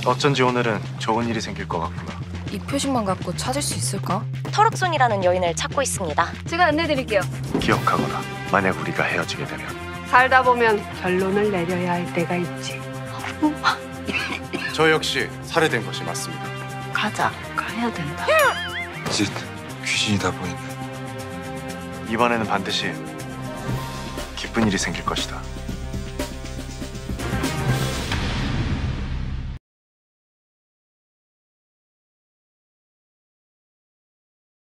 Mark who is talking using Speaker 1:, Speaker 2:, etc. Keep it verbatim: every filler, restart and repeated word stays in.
Speaker 1: 어쩐지 오늘은 좋은 일이 생길 것 같구나.
Speaker 2: 이 표식만 갖고 찾을 수 있을까?
Speaker 3: 터럭손이라는 여인을 찾고 있습니다.
Speaker 4: 제가 안내드릴게요.
Speaker 1: 기억하거나 만약 우리가 헤어지게 되면
Speaker 4: 살다 보면 결론을 내려야 할 때가 있지.
Speaker 1: 저 역시 살해된 것이 맞습니다.
Speaker 4: 가자. 가야 된다.
Speaker 5: 이제 귀신이다 보이네.
Speaker 1: 이번에는 반드시 기쁜 일이 생길 것이다.